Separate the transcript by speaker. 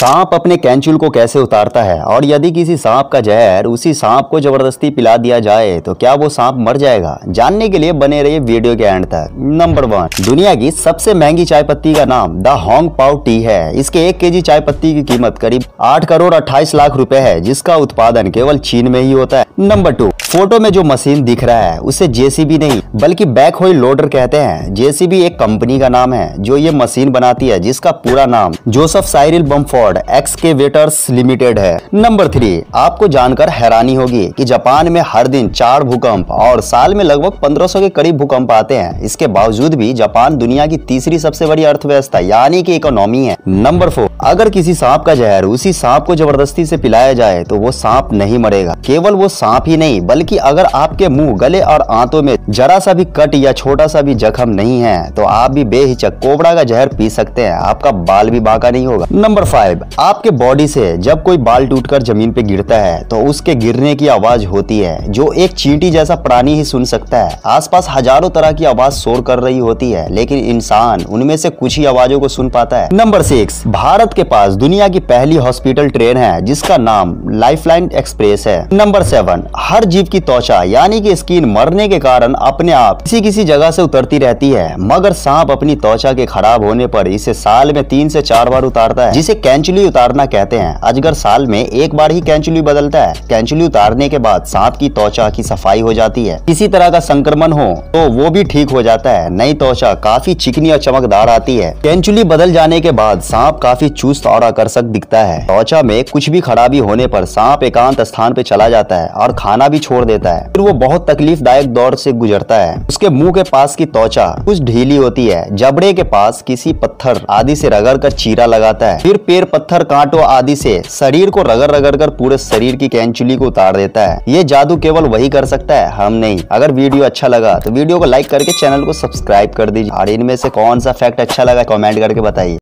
Speaker 1: सांप अपने कैंचुल को कैसे उतारता है और यदि किसी सांप का जहर उसी सांप को जबरदस्ती पिला दिया जाए तो क्या वो सांप मर जाएगा? जानने के लिए बने रहिए वीडियो के एंड तक। नंबर 1, दुनिया की सबसे महंगी चाय पत्ती का नाम द होंग पाओ टी है। इसके 1 केजी चाय पत्ती की कीमत करीब 8 करोड़ 28 लाख रुपए है, जिसका उत्पादन केवल चीन में ही होता है। नंबर 2, फोटो में जो मशीन दिख रहा है उसे जेसीबी नहीं बल्कि बैकहोई लोडर कहते हैं। जेसीबी एक कंपनी का नाम है जो ये मशीन बनाती है, जिसका पूरा नाम Joseph Cyril Bamford excavators limited है। नंबर 3, आपको जानकर हैरानी होगी कि जापान में हर दिन 4 भूकंप और साल में लगभग 1500 के करीब भूकंप आते हैं। इसके बावजूद भी जापान दुनिया की तीसरी सबसे बड़ी अर्थव्यवस्था यानी कि इकोनॉमी है। नंबर 4, अगर किसी सांप का जहर उसी सांप को जबरदस्ती से पिलाया जाए तो वो सांप नहीं मरेगा। केवल वो सांप ही नहीं बल्कि अगर आपके मुंह, गले और आंतों में जरा सा भी कट या छोटा सा भी जख्म नहीं है तो आप भी बेहिचक कोबरा का जहर पी सकते हैं। आपका बाल भी बांका नहीं होगा। नंबर 5, आपके बॉडी से जब कोई बाल टूटकर जमीन पे गिरता है तो उसके गिरने की आवाज होती है जो एक चींटी जैसा प्राणी ही सुन सकता है। आसपास हजारों तरह की आवाज शोर कर रही होती है लेकिन इंसान उनमें से कुछ ही आवाजों को सुन पाता है। नंबर 6, भारत के पास दुनिया की पहली हॉस्पिटल ट्रेन है जिसका नाम लाइफलाइन एक्सप्रेस है। नंबर 7, हर जीव की त्वचा यानी कि स्किन मरने के कारण अपने आप किसी जगह से उतरती रहती है, मगर सांप अपनी त्वचा के खराब होने पर इसे साल में 3 से 4 बार उतारता है, जिसे कैंचुली उतारना कहते हैं। अजगर साल में 1 बार ही कैंचुली बदलता है। कैंचुली उतारने के बाद सांप की त्वचा की सफाई हो जाती है। किसी तरह का संक्रमण हो तो वो भी ठीक हो जाता है। नई त्वचा काफी चिकनी और चमकदार आती है। कैंचुली बदल जाने के बाद सांप काफी चुस्त और आकर्षक दिखता है। त्वचा में कुछ भी खराबी होने पर सांप एकांत स्थान पे चला जाता है और खाना भी छोड़ देता है। फिर वो बहुत तकलीफदायक दौर से गुजरता है। उसके मुंह के पास की त्वचा कुछ ढीली होती है, जबड़े के पास किसी पत्थर आदि से रगड़ कर चीरा लगाता है, फिर पैर, पत्थर, कांटों आदि से शरीर को रगड़ कर पूरे शरीर की कैंचुली को उतार देता है। ये जादू केवल वही कर सकता है, हम नहीं। अगर वीडियो अच्छा लगा तो वीडियो को लाइक करके चैनल को सब्सक्राइब कर दीजिए और इनमें से कौन सा फैक्ट अच्छा लगा कमेंट करके बताइए।